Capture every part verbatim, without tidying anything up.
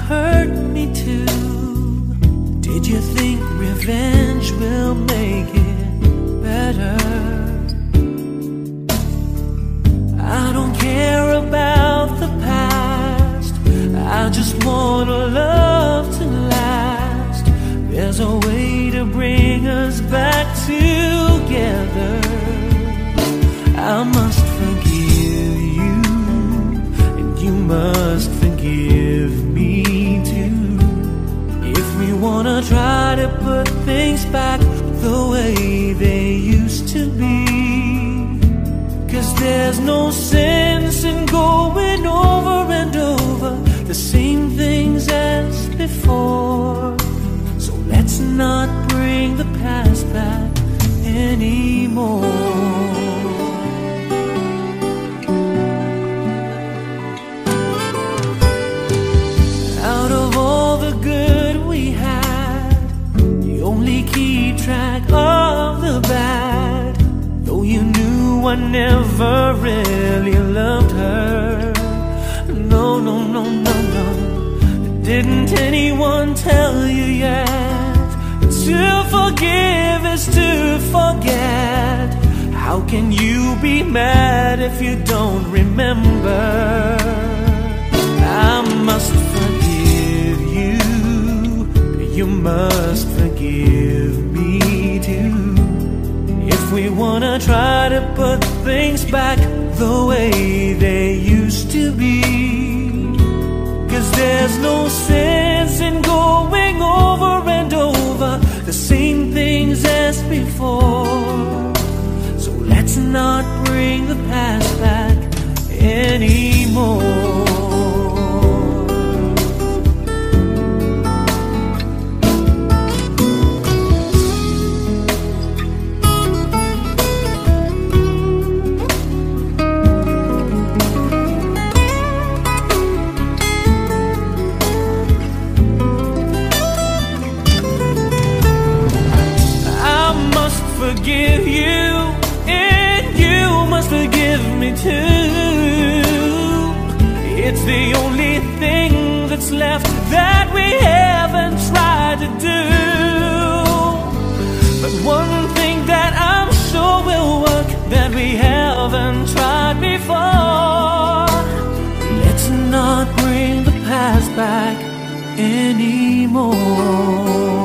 hurt me too. Did you think revenge will make it better? I don't care about the past, I just want a love to last. There's a way to bring us back together. I must forgive you, and you must forgive me too. If we wanna try to put things back the way they used to be, 'cause there's no sense in going over and over the same things as before. So let's not bring the past back anymore. Out of all the good we had, you only keep track of the bad. Though you knew I never really loved her. No, no, no, no, no. Didn't anyone tell you yet? To forgive is to forget. How can you be mad if you don't remember? I must forgive you, you must forgive me too. If we wanna try to put things back the way they used to be, 'cause there's no sense in going over and over the same things as before. So let's not bring the past back anymore. Forgive you, and you must forgive me too. It's the only thing that's left that we haven't tried to do. But one thing that I'm sure will work that we haven't tried before. Let's not bring the past back anymore.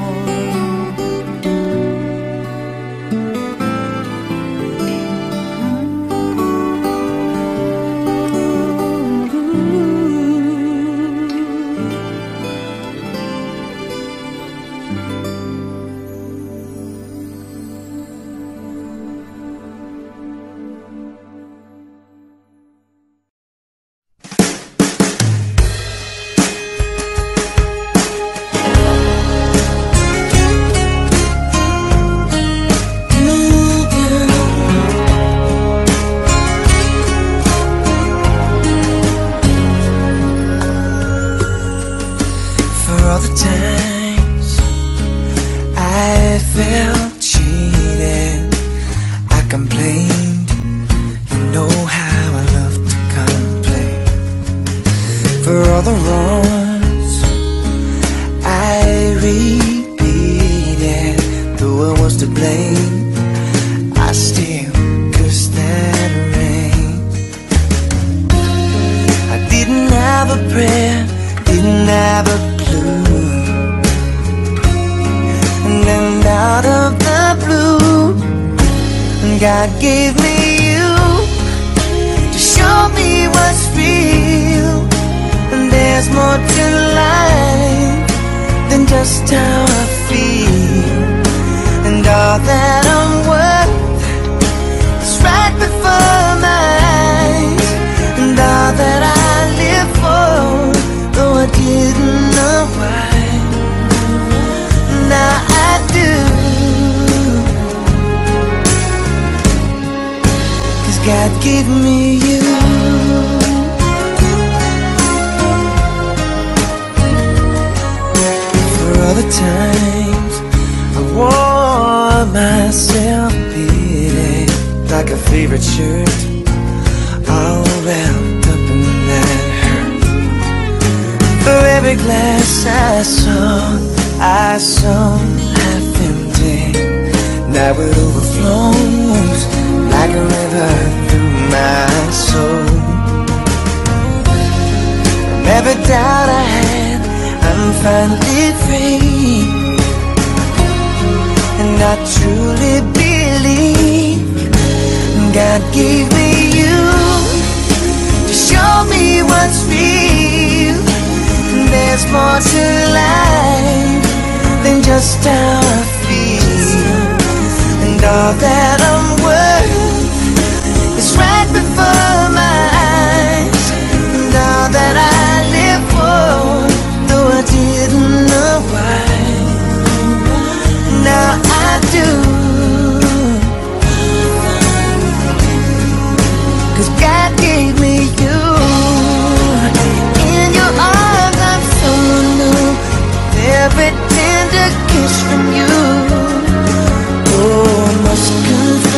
God gave me you to show me what's real, and there's more to life than just how I feel. And all that I'm worth is right before my eyes, and all that I live for, though I didn't know why, now I do. God gave me you. For all the times I wore myself beating like a favorite shirt, all wrapped up in that hurt. For every glass I saw, I saw half empty. Now it overflows like a river through my soul. From every doubt I had, I'm finally free. And I truly believe God gave me you to show me what's real. There's more to life than just how I feel. And all that I'm worth is right before my eyes. And all that I live for, though I didn't know why, now I do. 'Cause God gave me you. In your arms I'm so new, every tender kiss from you. Oh, I must confess,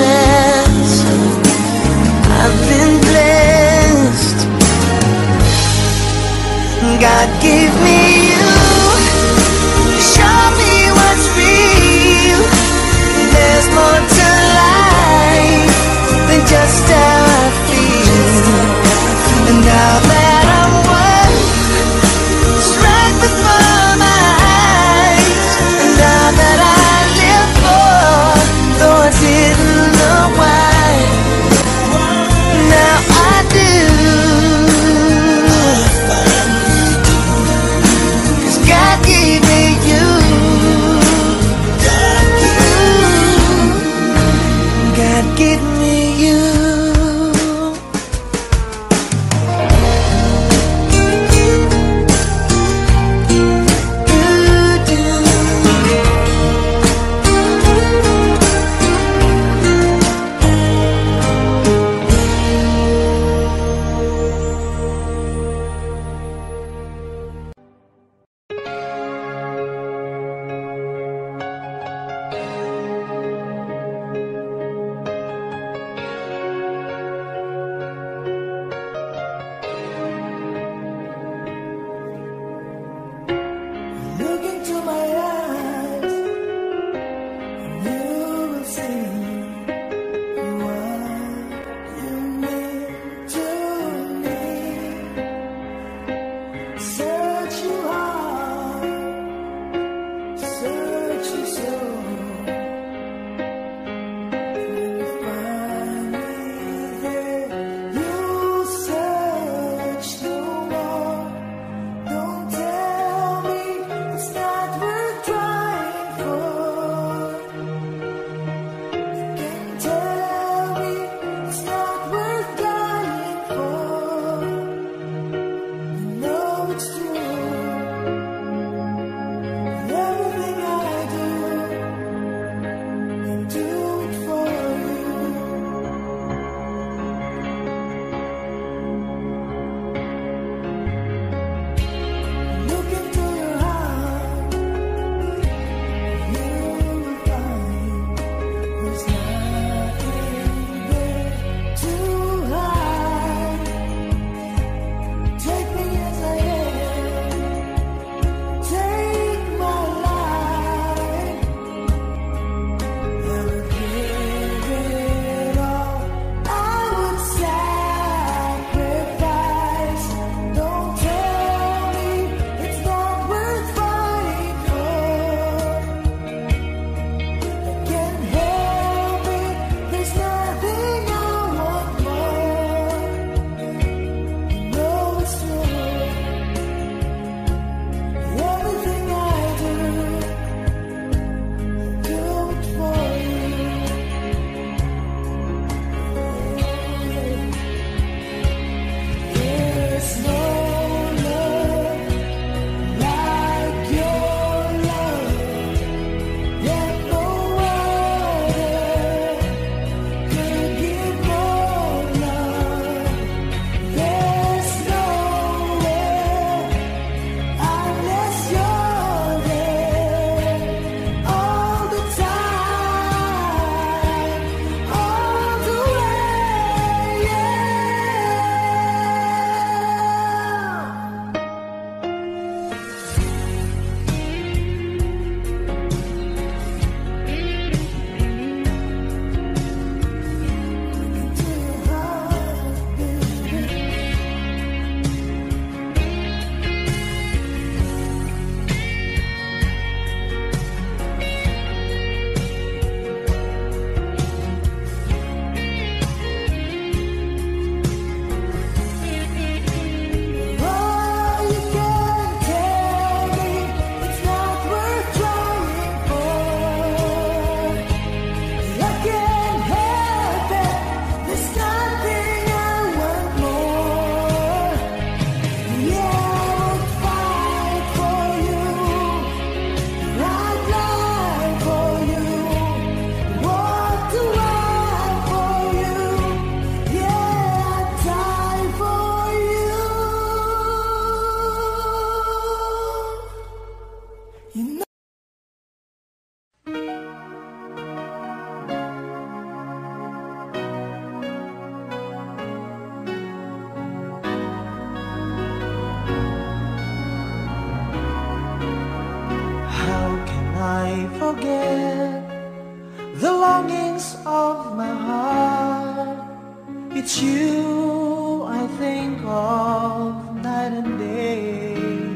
It's you I think of night and day.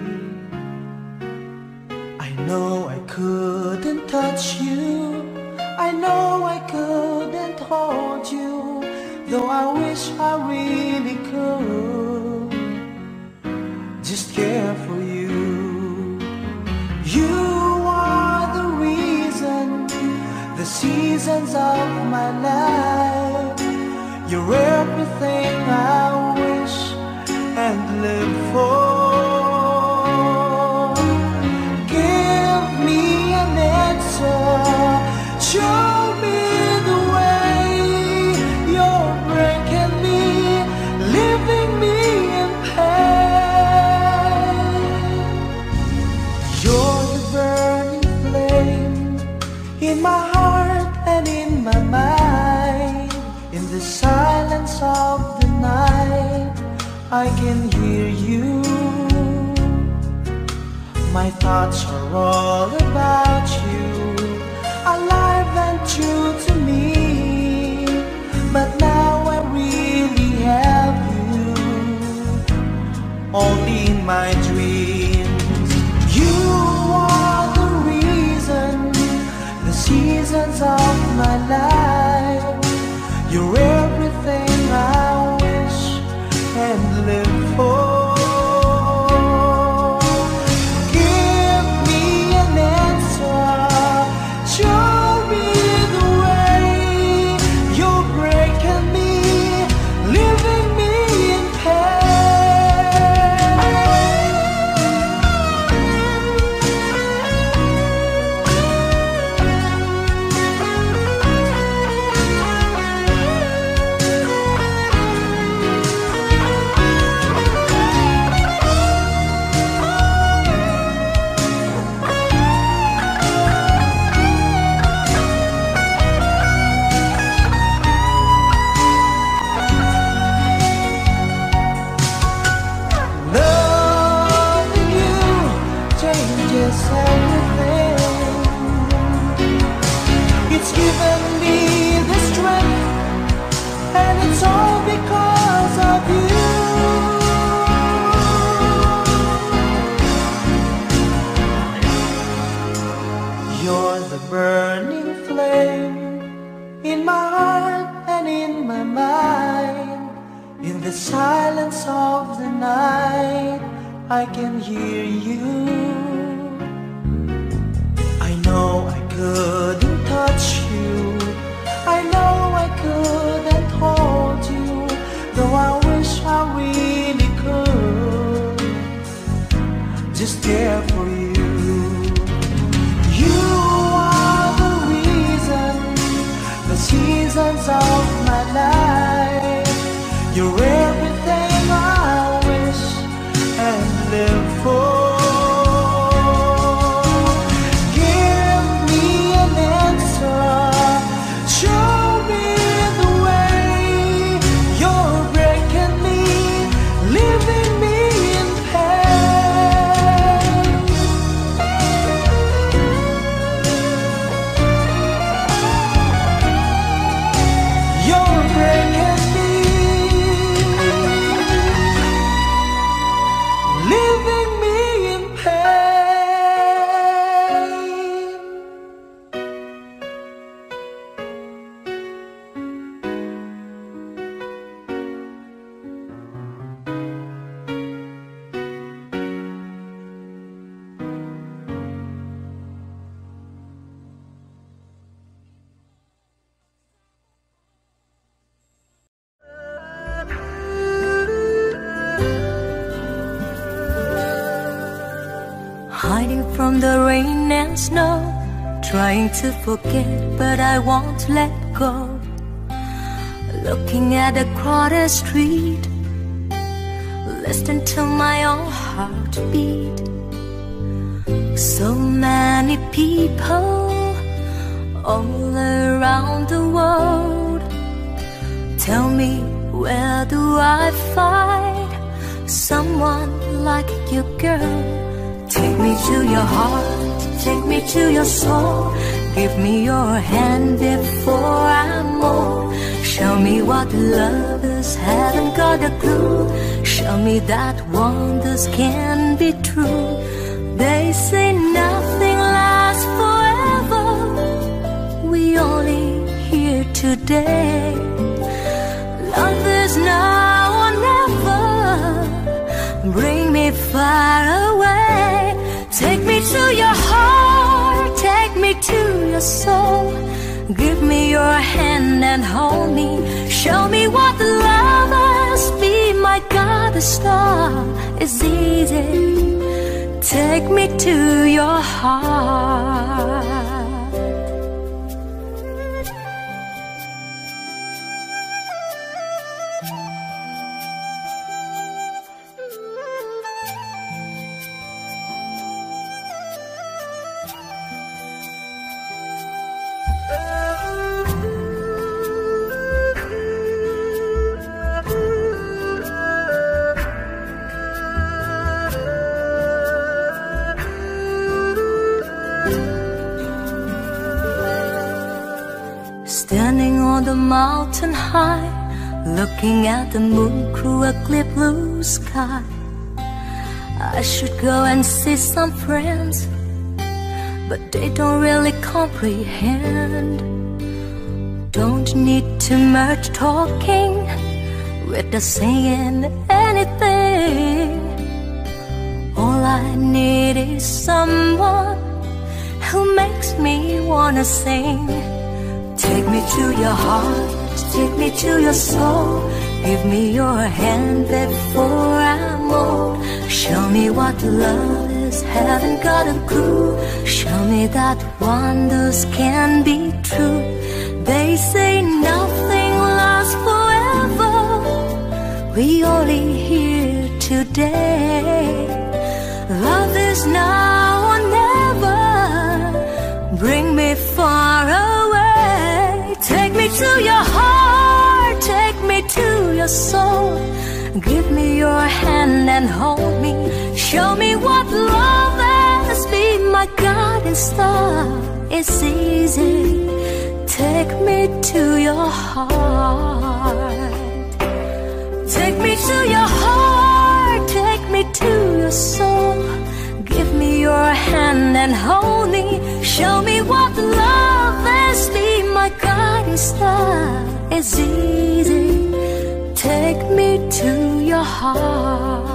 I know I couldn't touch you, I know I couldn't hold you, though I wish I really could just care for you. You are the reason, the seasons of my life. You're everything I wish and live for. Give me an answer, show me the way. You're breaking me, leaving me in pain. You're the burning flame in my heart and in my mind. In the silence of the night, I can hear you. My thoughts are all about you, alive and true to me. But now I really have you, only in my dreams. You are the reason, the seasons of my life. You're everything I wish and live for. Give me an answer, show me the way. You're breaking me, leaving me in I can hear you. I know I couldn't touch you, I know I couldn't hold you, though I wish I really could just care for you. You are the reason, the seasons of my life. You're everything I wish and live for. Give me an answer, show me the way. You're breaking me, leaving me in pain. You're breaking me, leaving me in pain. Hiding from the rain and snow, trying to forget, but I won't let go. Looking at a crowded street, listening to my own heartbeat. So many people all around the world. Tell me, where do I find someone like you, girl? Take me to your heart, take me to your soul. Give me your hand before I move. Show me what lovers haven't got a clue. Show me that wonders can be true. They say nothing lasts forever. We only here today. Love is now or never. Bring me far away. Take me to your heart. Take me to your soul. Give me your hand and hold me. Show me what love is. Be my goddess star. It's easy. Take me to your heart. Standing on the mountain high, looking at the moon through a clear blue sky. I should go and see some friends, but they don't really comprehend. Don't need too much talking, with the saying anything. All I need is someone who makes me wanna sing. Take me to your heart, take me to your soul. Give me your hand before I'm old. Show me what love is, haven't got a clue. Show me that wonders can be true. They say nothing lasts forever. We only here today. Love is now or never. Bring me far away. Take me to your heart, take me to your soul. Give me your hand and hold me. Show me what love is. Be my guiding star. It's easy. Take me to your heart. Take me to your heart. Take me to your soul. Give me your hand and hold me. Show me what love is. Be my guiding star. It's easy. Take me to your heart.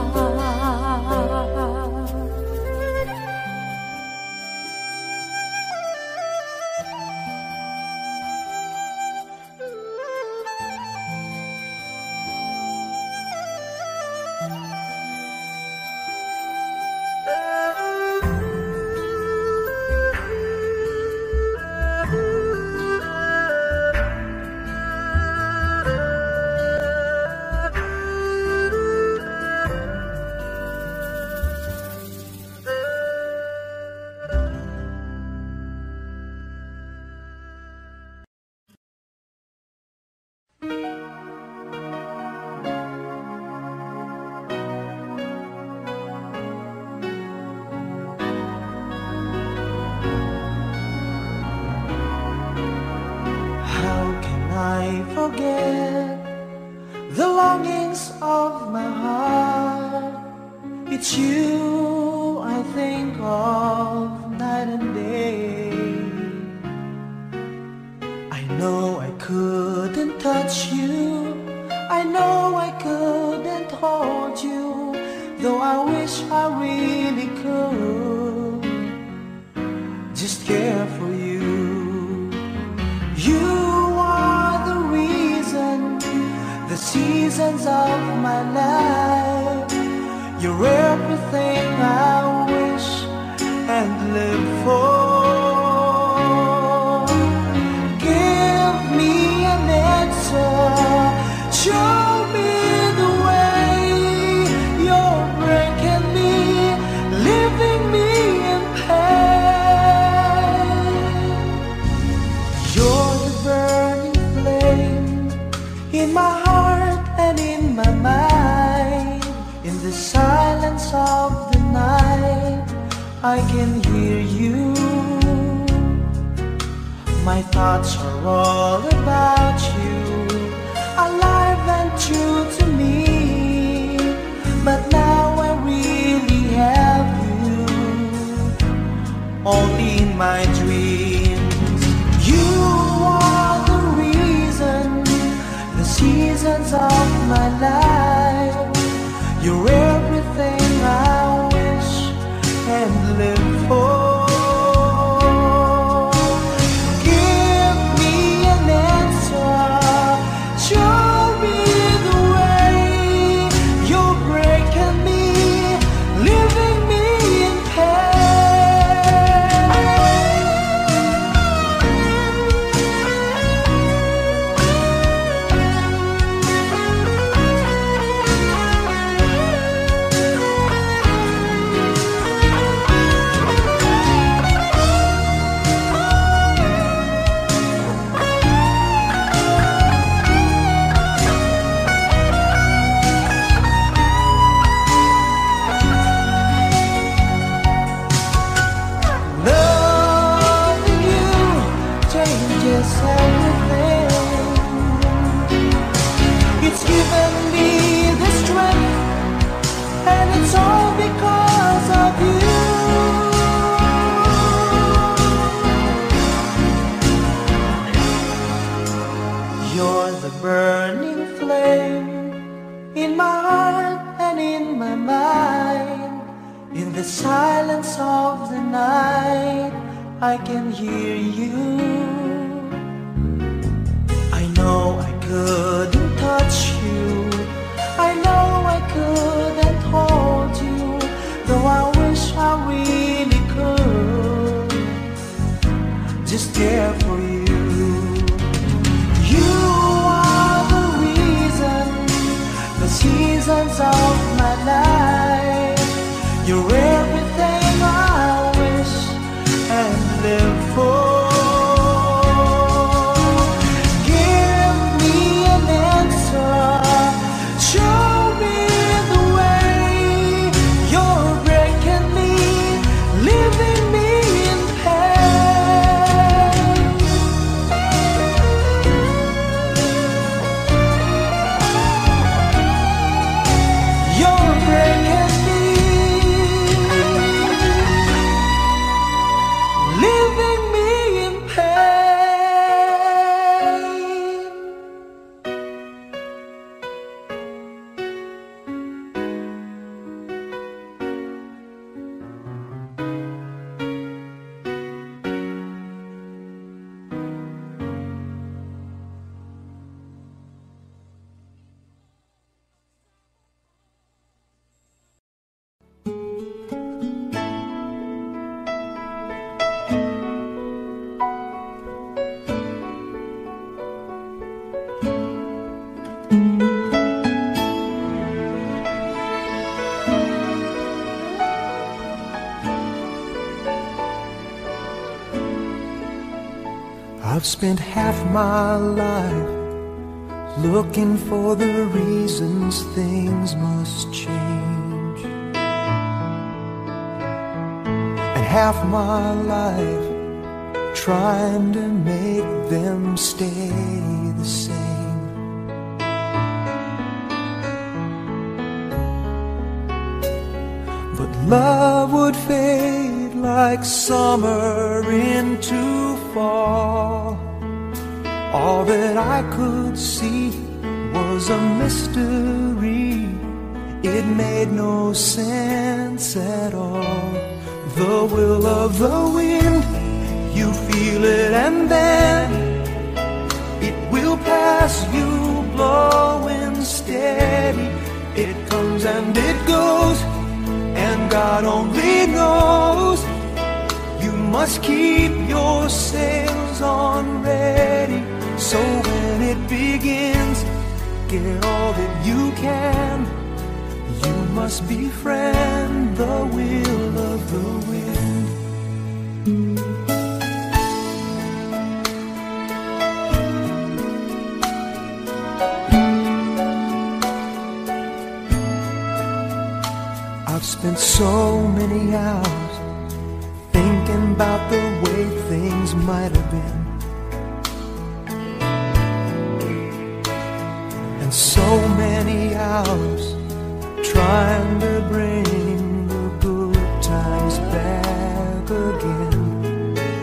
The longings of my heart, it's you I think of night and day. I know I couldn't touch you, I know I couldn't hold you, though I wish I really could just care for you. You seasons of my life, you're everything I wish and live for. Give me an answer, show me the way. You're breaking me, leaving me in pain. You're the burning flame in my heart, in my mind. In the silence of the night, I can hear you. My thoughts are all about you. my dreams. You are the reason, the seasons of my life. You're everything I wish and live for. Give me an answer, show me the way. You're breaking me, leaving me in burning flame in my heart and in my mind. In the silence of the night, I can hear you. I know I couldn't touch you, I know I couldn't hold you, though I wish I really could just care for you. Seasons of my life, you're everything I wish and live for. Give me an answer, show me the way. You're breaking me, leaving me in pain. You're breaking me, leaving me in pain. I've spent half my life looking for the reasons things must change, and half my life trying to make them stay the same. But love would fade like summer into fall. All that I could see was a mystery. It made no sense at all. The will of the wind, you feel it and then it will pass you, blowing steady. It comes and it goes, and God only knows. You must keep your sails on ready, so when it begins, get all that you can. You must befriend the will of the wind. I've spent so many hours thinking about the way things might have been, and so many hours trying to bring the good times back again.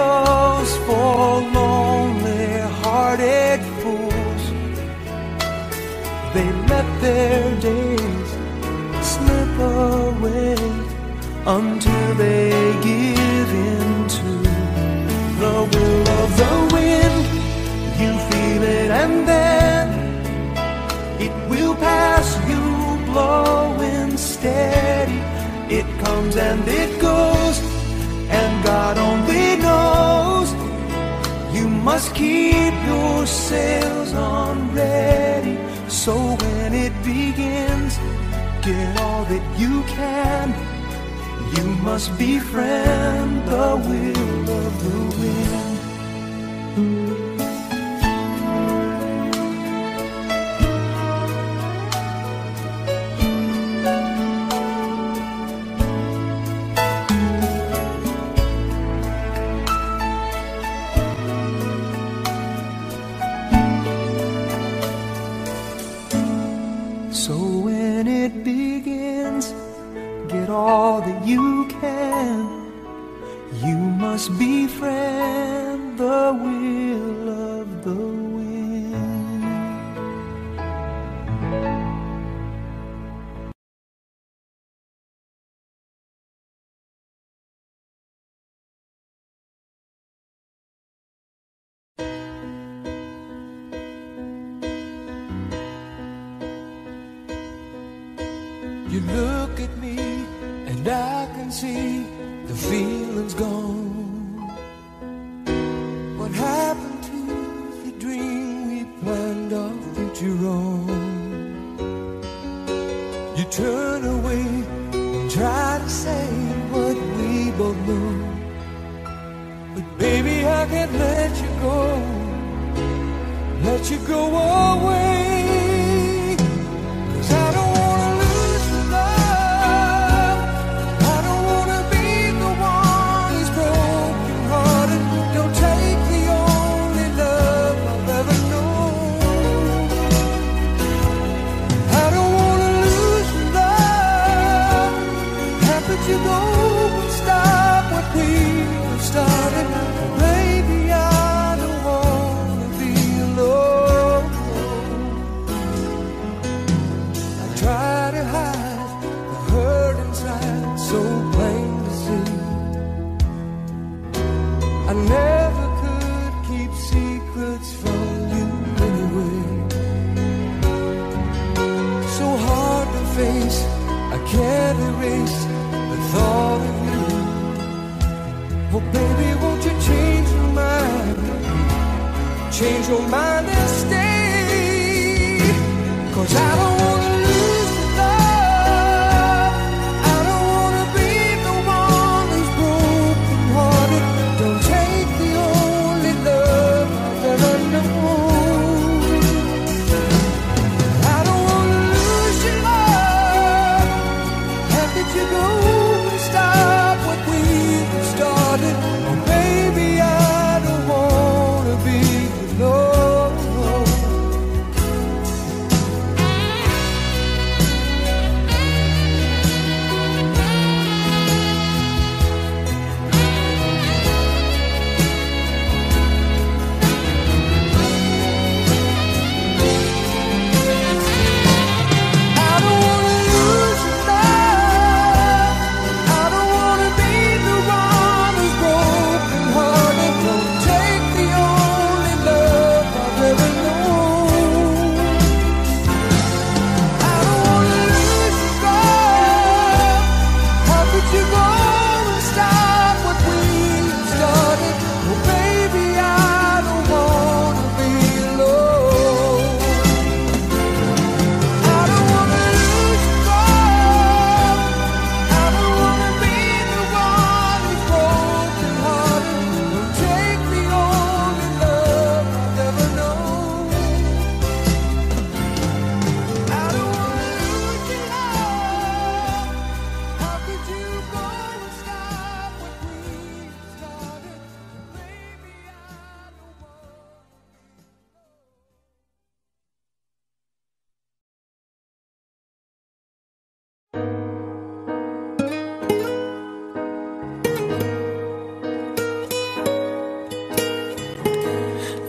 goes for lonely-hearted fools. They let their days slip away until they give in to the will of the wind. You feel it and then it will pass you, blowing steady. It comes and it goes, and God only knows. You must keep your sails on ready, so when it begins, get all that you can. You must befriend the will of the wind. So when it begins, get all that you can. You must befriend the will of the wind. You look at me and I can see the feeling's gone. What happened to the dream we planned our future on? You turn away and try to say what we both know, but baby, I can't let you go, let you go away. 'Cause I don't you go and stop what we have started. Baby, I don't wanna be alone. I try to hide the hurt inside, so plain to see. I never could keep secrets from you anyway. So hard to face, I can't erase the thought of you. Oh baby, won't you change your mind? Change your mind and stay. 'Cause I don't wanna lose the love. I don't wanna be the one who's broken hearted. Don't take the only love I've ever known. I don't wanna lose your love. How could you go and stop what we started? Oh baby, I don't wanna be alone.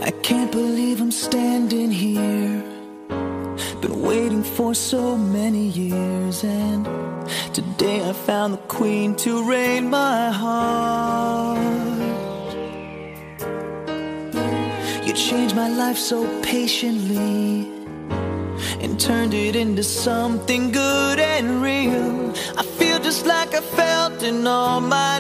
I can't believe I'm standing here. Been waiting for so many years, and today I found the queen to reign my heart. You changed my life so patiently and turned it into something good and real. I feel just like I felt in all my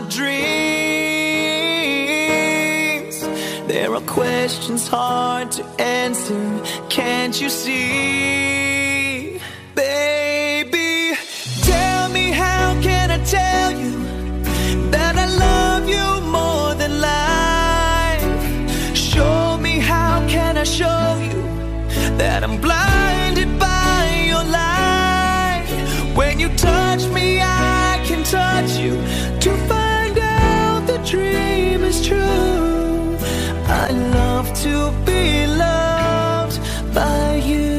dreams. There are questions hard to answer, can't you see? Baby, tell me, how can I tell you that I love you more than life? Show me, how can I show you that I'm blinded by your light? When you touch me, I can touch you to find out the dream is true. I love to be loved by you.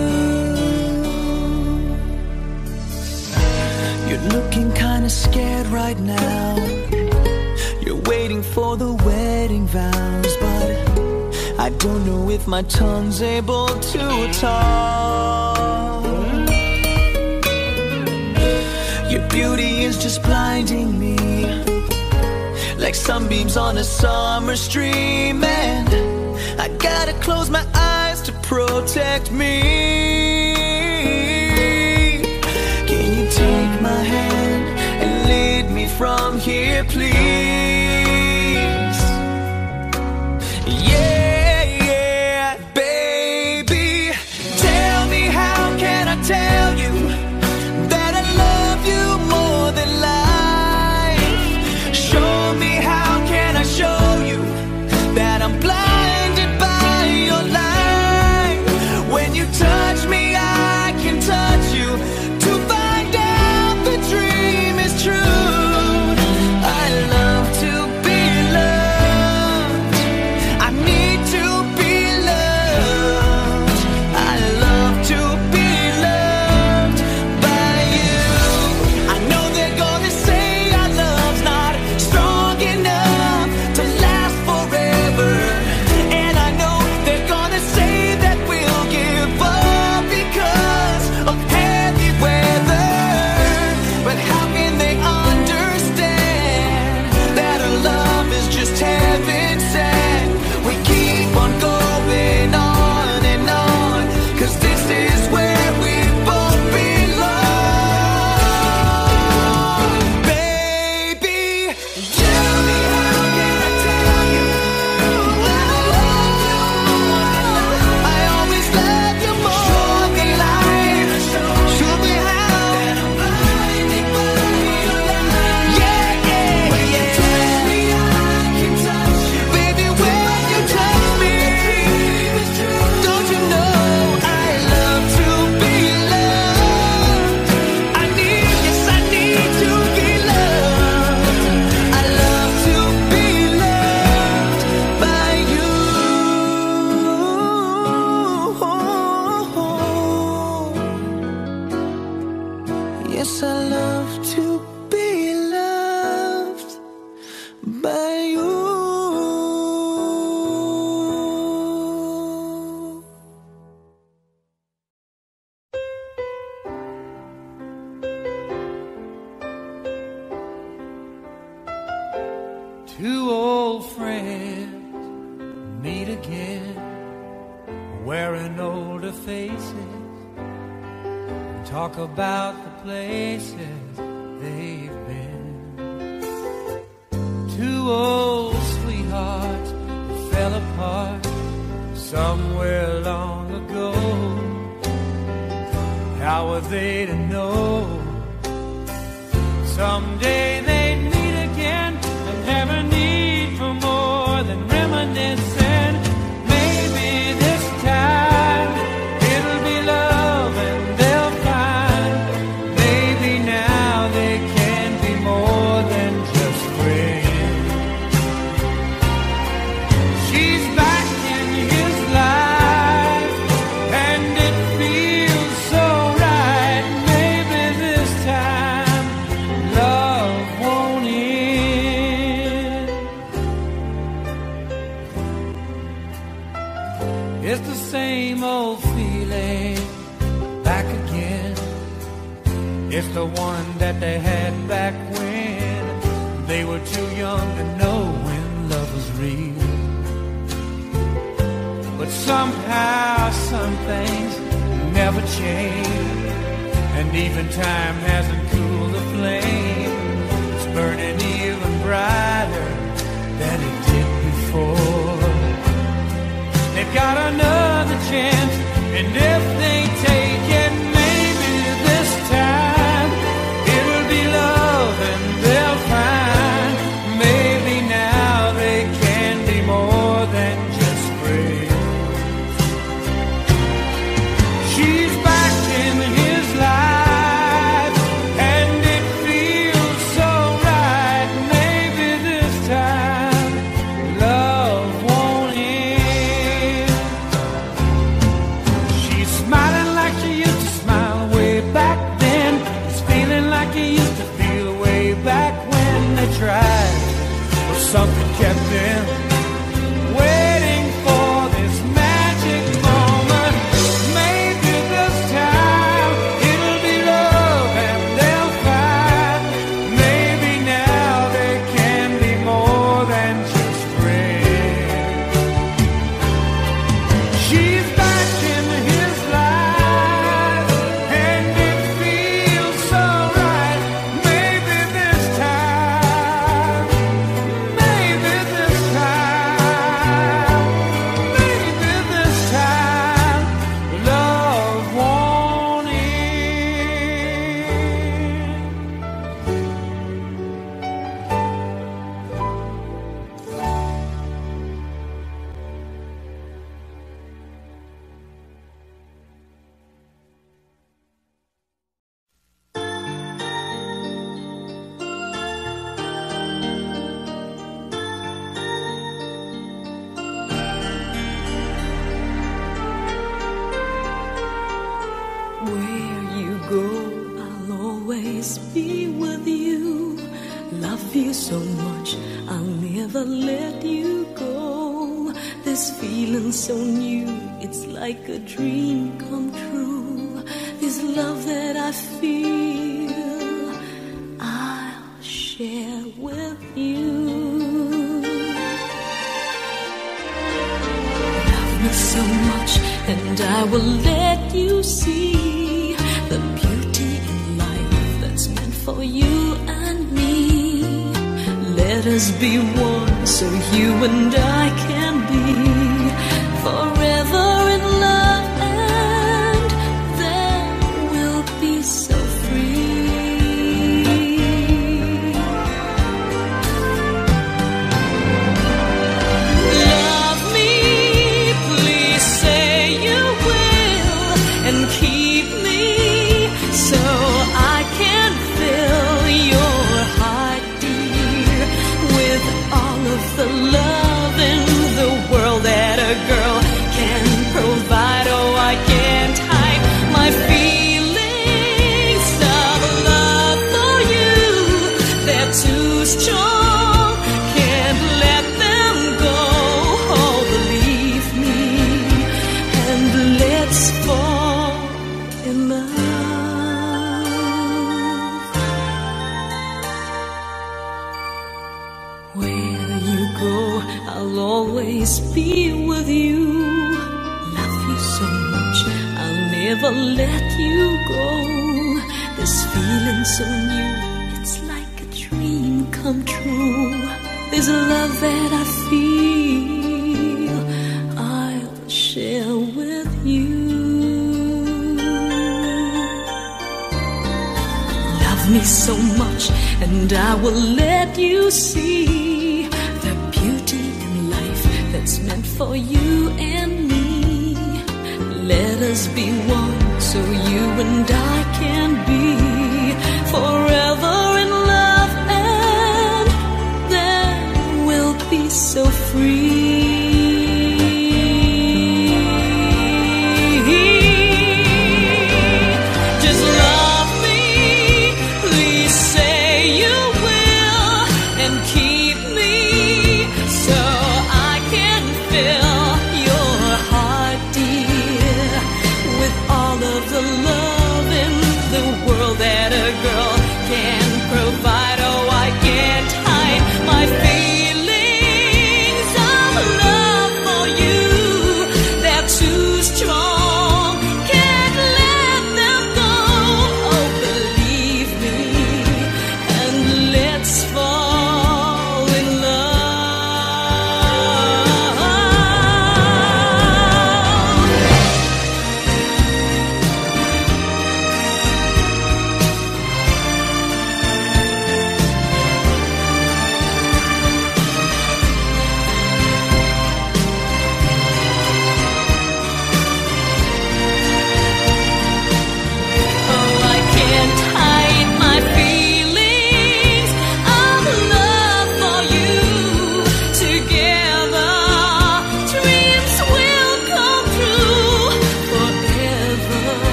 You're looking kinda scared right now. You're waiting for the wedding vows, but I don't know if my tongue's able to talk. Your beauty is just blinding me, like sunbeams on a summer stream, and I gotta close my eyes to protect me. Can you take my hand and lead me from here, please? Yeah, yeah, baby, tell me, how can I tell you that I love you more than life? Show me, how can I show you that I'm blinded by your light? When you touch me, I can touch you to find out the dream is true. I love to be loved. I need to be loved. I love to be loved by you. I know they're gonna say our love's not strong enough to last forever, and I know they're gonna say that we'll give up because of heavy weather. But how can they understand that our love is just heaven sent? We keep on going on and on, 'cause this is where we both belong. Baby, tell me, how can I tell you that I love you more than life? I always loved you more than life. Show me how that I'm blinded by your light. Yeah, yeah, when you touch me, I can touch you. Baby, when you touch me, don't you know I love to be loved? I need, yes, I need to be loved. I love to be loved by you. Yes, I love to be loved by you. Two old friends meet again, wearing older faces, and talk about the places they've been. Two old sweethearts who fell apart somewhere long ago. How were they to know someday they'd meet again and have a need for more than reminiscing? Maybe this time it'll be love and they'll find maybe now they can be more than just friends. She's back in his life and it feels so right. Maybe this time love It's the same old feeling back again. It's the one that they had back when they were too young to know when love was real. But somehow some things never change, and even time hasn't cooled the flame. It's burning even brighter than it did before. They've got another chance, and if they take it, maybe this time it'll be love and they'll find maybe now they can be more than just friends. She's back in his life and it feels so right. Maybe this time love won't end. She's smiling like she used to smile way back then. He's feeling like he used to feel way back when they tried. Well, something kept them waiting for this magic moment. Maybe this time it'll be love and they'll find maybe now they can be more than just friends. She's back in his life and it feels so right. Maybe this time, maybe this time, maybe this time love won't end. Where you go, I'll always be with you. Love you so much, I'll never let you go. This feeling so new, it's like a dream come true. This love that I feel, I'll share with you. Love me so much, and I will let you see the beauty in life that's meant for you and me. Let us be one so you and I can be forever in love, and then we'll be so free. Love me, please say you will, and keep me so I can fill your heart, dear, with all of the love in the world that a girl can provide. Oh, I can't hide my feelings of love for you. They're too strong, can't let them go. Oh, believe me, and let's fall in love. Where you go, I'll always be with you. Love you so much, I'll never let you go. This feeling so new, it's like a dream come true. There's a love that I feel, I'll share with you. Love me so much, and I will let you see the beauty in life that's meant for you and me. Let us be one so you and I can be forever in love, and then we'll be so free. Just love me, please say you will, and keep me so I can fill your heart,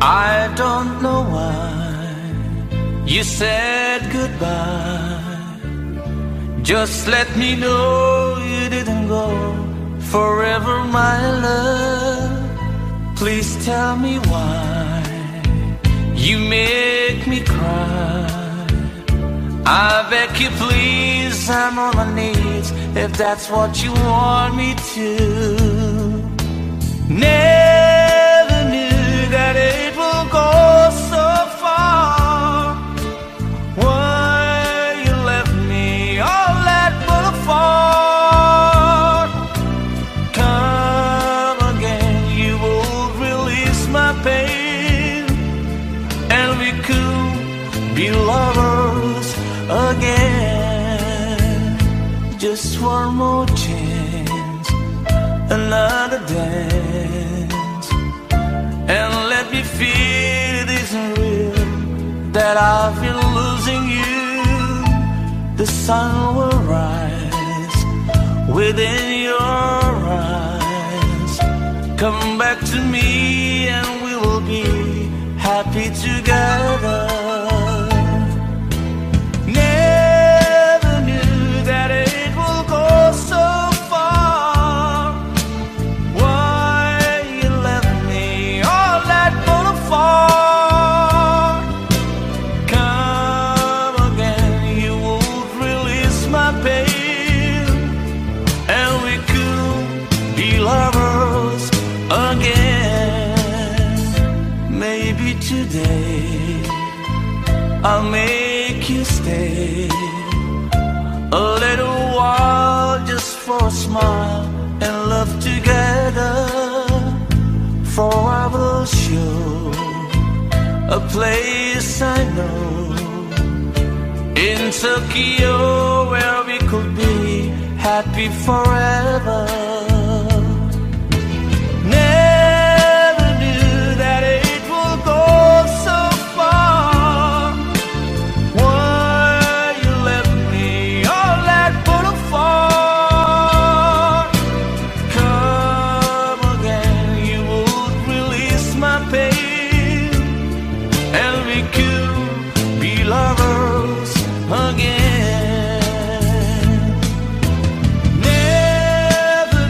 I don't know why you said goodbye. Just let me know you didn't go forever, my love. Please tell me why you make me cry. I beg you please, I'm on my knees, if that's what you want me to. Never knew that it will go so far. Why you left me all that but apart. Come again, you will release my pain, and we could be lovers again. Just one more chance, another dance, and let me feel it isn't real, that I've been losing you. The sun will rise within your eyes. Come back to me and we will be happy together. I'll make you stay a little while, just for a smile and love together. For I will show a place I know in Tokyo where we could be happy forever. Never knew that it will go so far. Again, never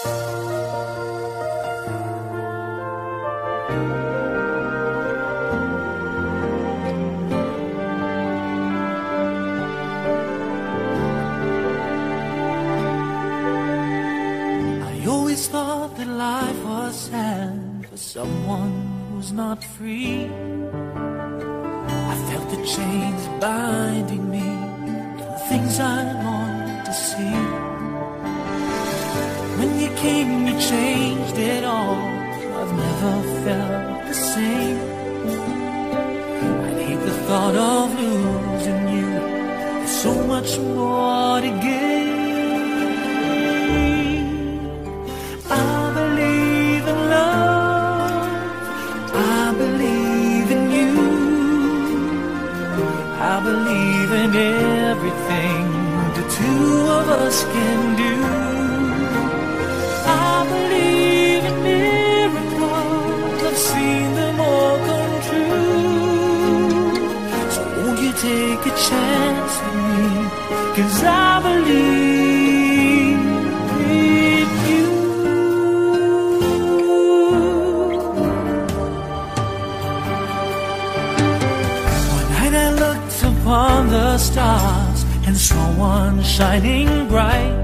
Someone who's not free. I felt the chains binding me to the things I longed to see. When you came, you changed it all. I've never felt the same. I'd hate the thought of losing you. There's so much more to give. I believe in everything the two of us can do. I believe in miracles, I've seen them all come true. So won't you take a chance with me, 'cause I believe in you. One night I looked upon the stars and saw one shining bright,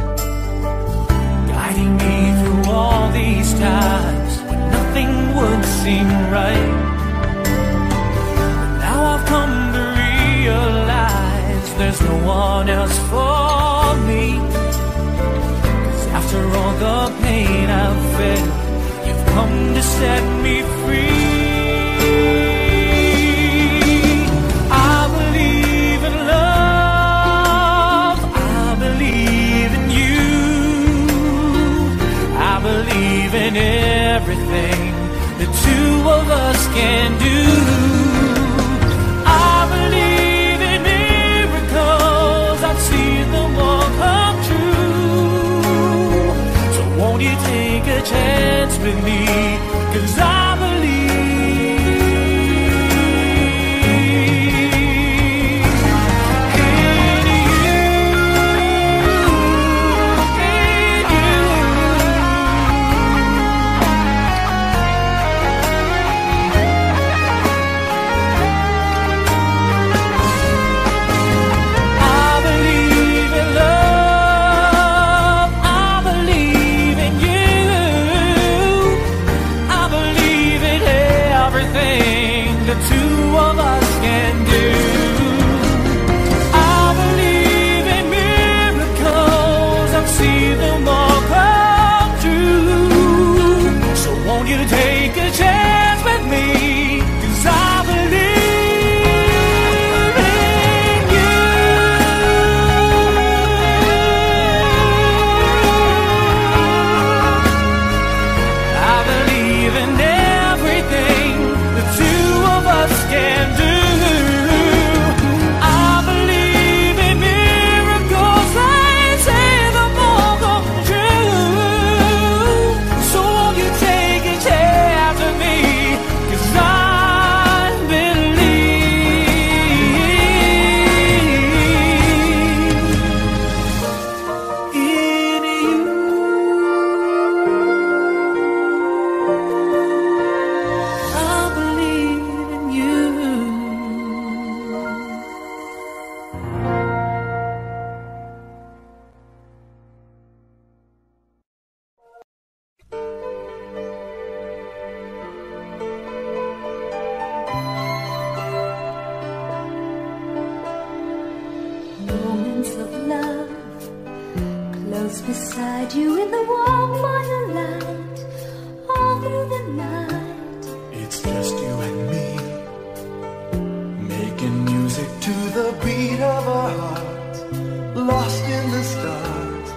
guiding me through all these times when nothing would seem right. But now I've come to realize there's no one else for me, 'cause after all the pain I've felt, you've come to set me free. In everything the two of us can do. I believe in miracles, I've seen them all come true. So won't you take a chance with me, 'cause I believe the two of us can do. I believe in miracles, I've seen them all come true. So won't you take a chance with me, 'cause I believe in you. I believe in everything the two of us can do. I believe in miracles, I say them all come true. So won't you take a chance with me, 'cause I believe in you. I believe in you. Moments of love, close beside you in the warm firelight, all through the night. It's just you and me, making music to the beat of our heart, lost in the stars.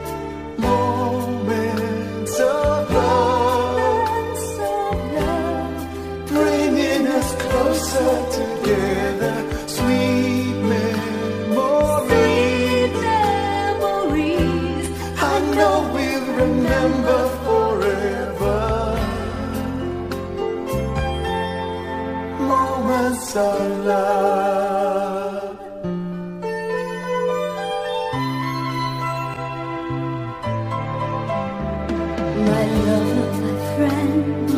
Moments of love, Moments of love, bringing us closer together. Sweet memories, memories. I know we'll remember forever. Moments of love.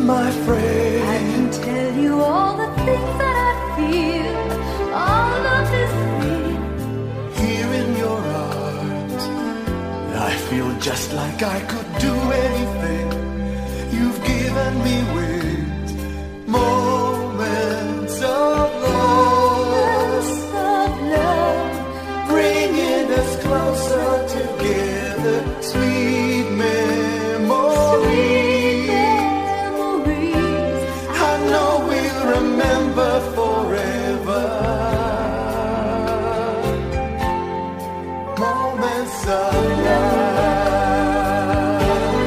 my friend. I can tell you all the things that I feel. All of this real. Here in your arms, I feel just like I could do anything. You've given me wings, moments of love, of love, bringing us closer together. Sweet memories, memories. I know we'll remember forever. Moments of love,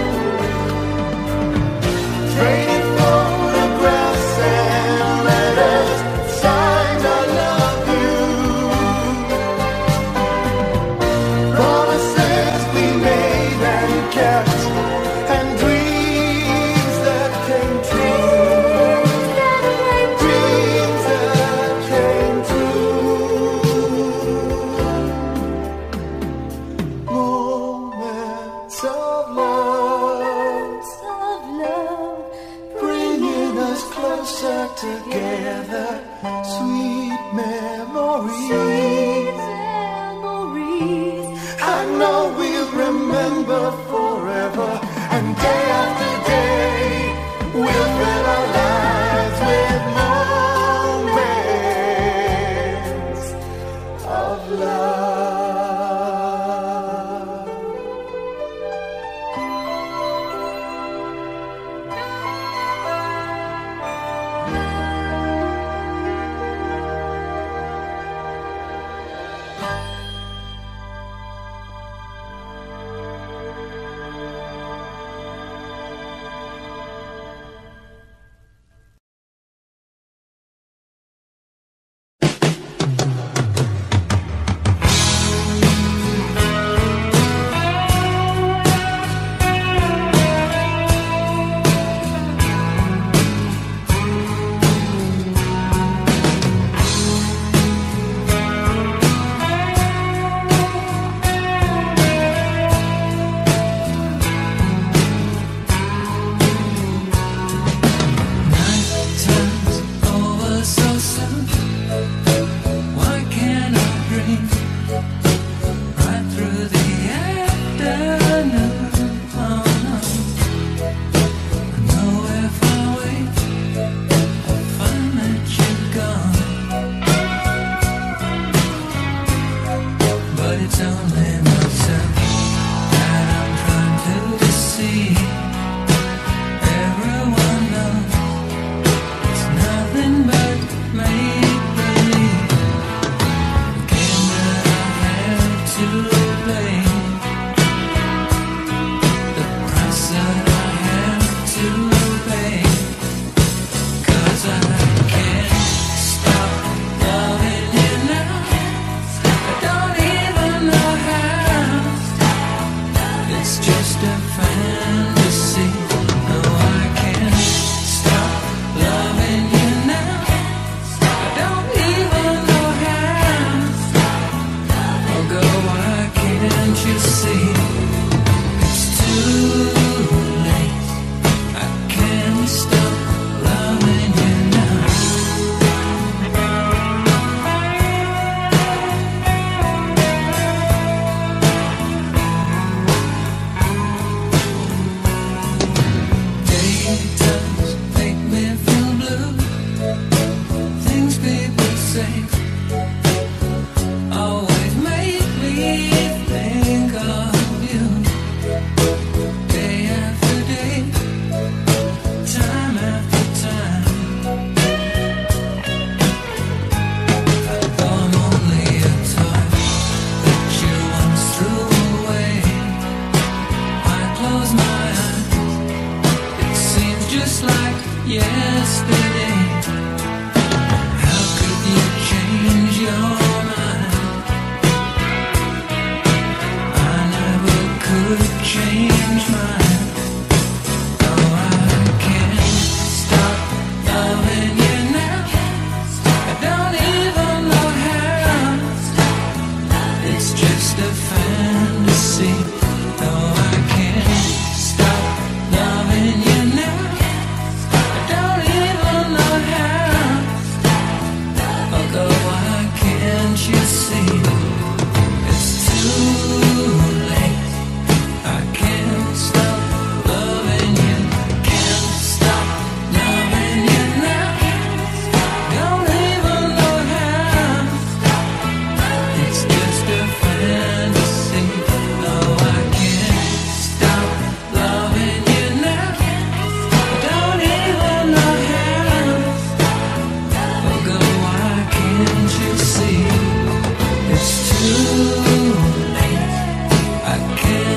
trading photographs and letters, signs I love you, promises we made and kept, and dreams that came true, dreams that came true. Moments of love, Of love, bringing us closer together. Sweet memories, memories. I know we'll remember forever. And day after day, we'll fill our lives with moments of love.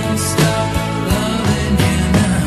can't stop loving you now.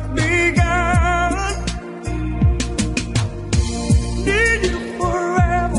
Need you forever.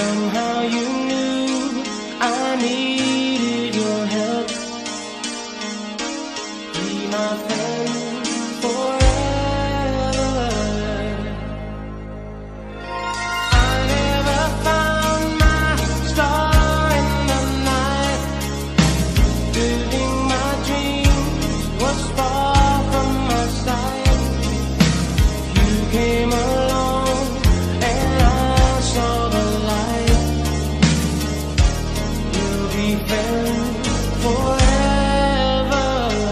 Somehow you knew I needed your help. Be my friend forever. I never found my star in the night. Living my dreams was far from my sight. You came along and I saw the light. We'll be friends forever.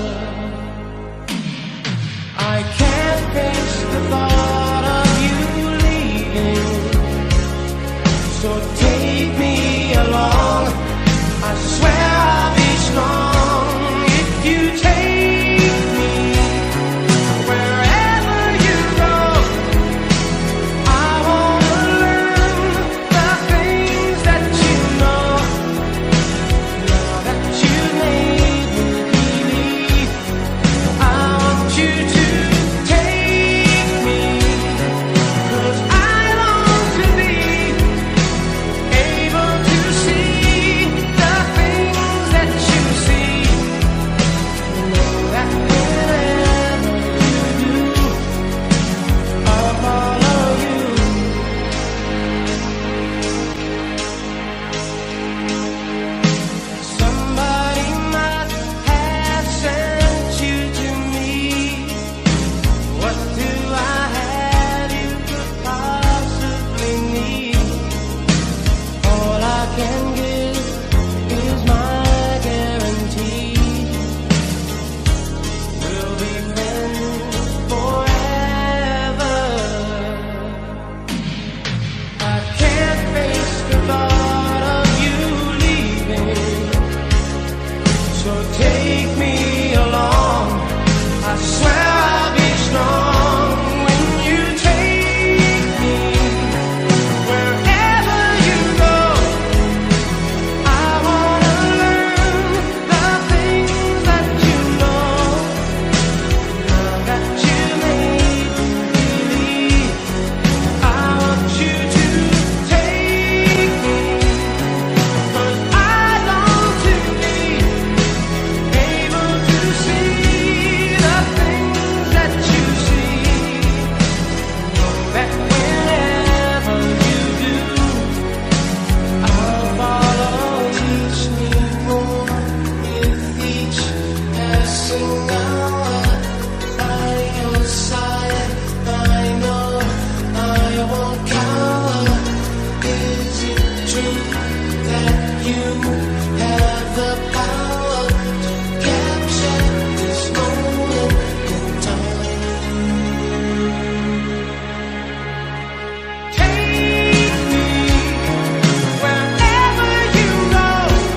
I can't face the thought of you leaving, so take me along. I swear I'll be strong if you take me wherever you go. I wanna learn the things that you know. Now that you made me believe, I want you to take me, 'cause I long to be able to see the things that you see. Know that wherever you do, I'll follow you. Somebody must have sent you to me. What do I have you could possibly need? All I can give is my guarantee. We'll be friends forever. I can't face the thought of you leaving, so take me along. I swear I'll be strong when you take me wherever you go. I wanna learn the things that you know. Now that you made me believe, I want you to take me, 'cause I long to be able to see the things that you see. Know that wherever you do, I'll follow each newborn with each passing hour. By your side, I know I won't cower. Is it true that you have the power to capture this moment in time? Take me wherever you go.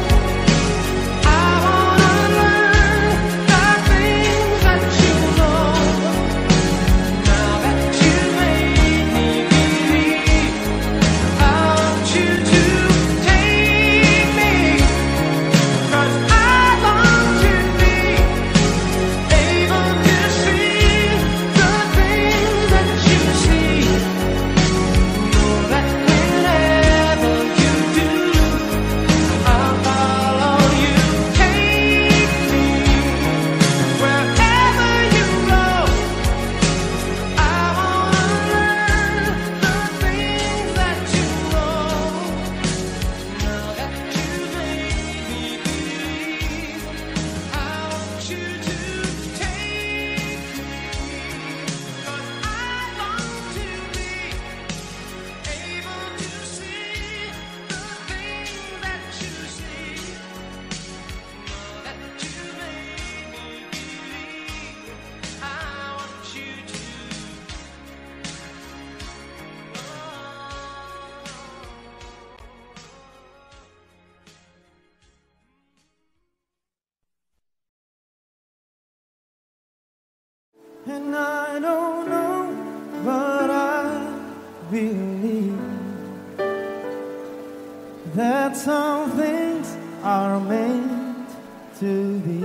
I wanna learn the things that you know. Now that you made me believe, I want you to take me, 'cause I long to be able to see the things that you see. Know that wherever you do, I'll follow you. Take me wherever you go. I wanna learn the things that you know. Now that you made me believe, I want you to take me, 'cause I long to be able to see the things that you see. Now that you made me believe, I want you to. And I don't know, but I believe that some things are meant to be,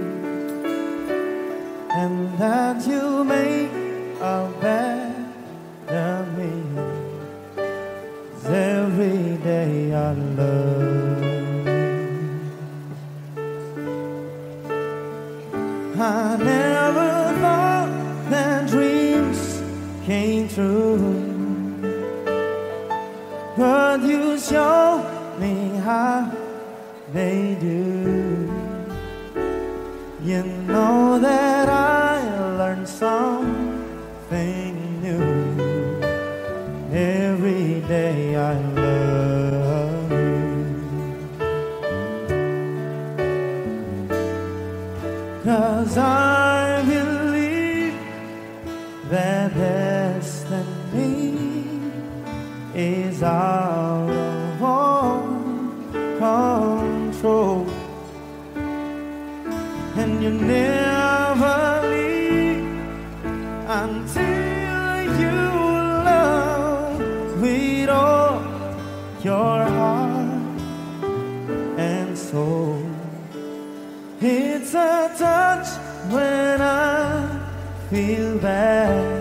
and that you make a better me every day. I love you. I never thought that dreams came true, but you show me how they do. You know that I learned something new every day. I love you, 'cause I believe that destiny is out of all control, and you never leave until you love with all your heart and soul. It's a touch when I feel bad,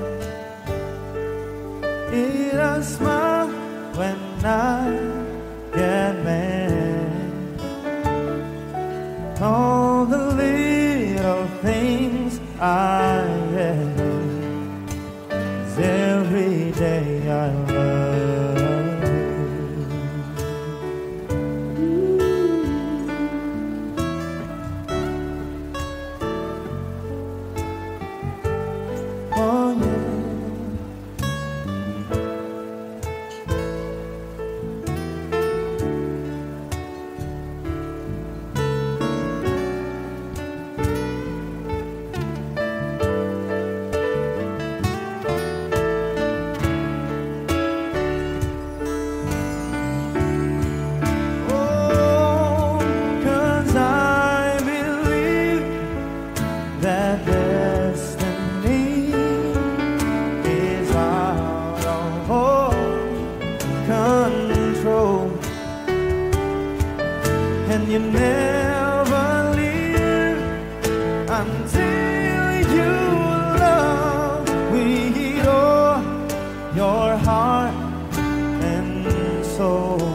it's a smile when I get mad. All the little things I have, 'cause every day I love you. Oh yeah. You never leave until you love with all your heart and soul.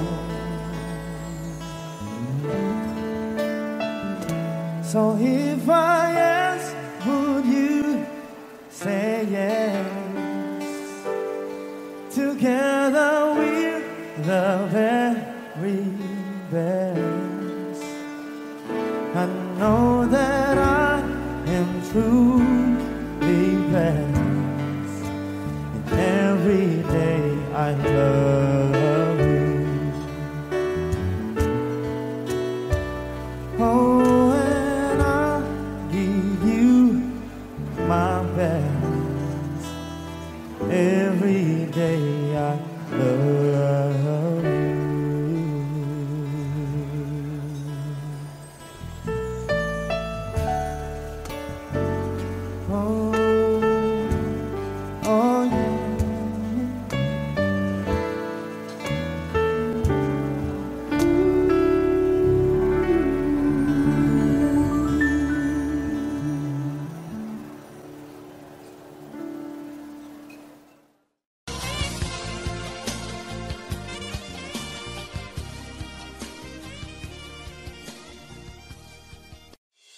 So if I ask, would you say yes? Together we're the very best. I know that I am truly blessed, and every day I love you. Oh, and I'll give you my best. Every day I love you.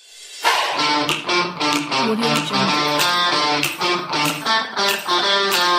Audio Jungle.